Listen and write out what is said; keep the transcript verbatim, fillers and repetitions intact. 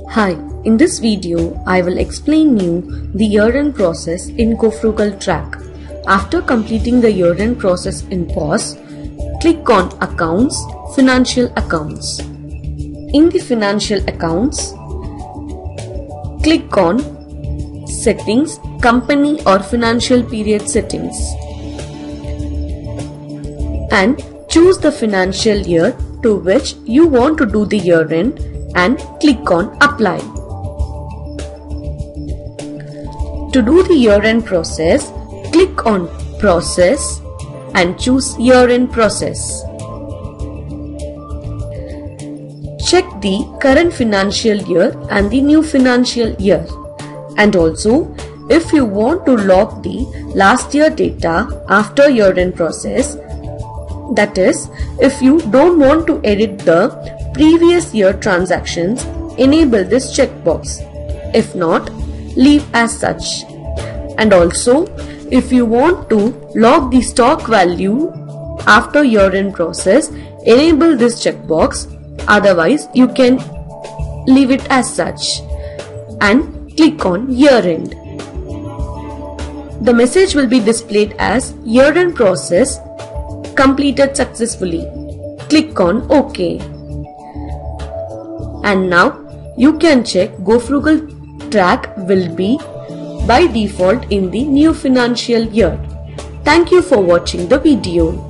Hi, in this video I will explain you the year-end process in GoFrugal Track. After completing the year-end process in P O S, click on Accounts, Financial Accounts. In the Financial Accounts, click on Settings, Company or Financial Period Settings and choose the financial year to which you want to do the year-end and click on Apply. To do the year-end process, click on Process and choose Year-end Process. Check the current financial year and the new financial year. And also, if you want to log the last year data after year-end process, that is, if you don't want to edit the previous year transactions, enable this checkbox. If not, leave as such. And also, if you want to log the stock value after year-end process, enable this checkbox. Otherwise, you can leave it as such and click on year-end. The message will be displayed as year-end process completed successfully. Click on OK. And now you can check GoFrugal Track will be by default in the new financial year. Thank you for watching the video.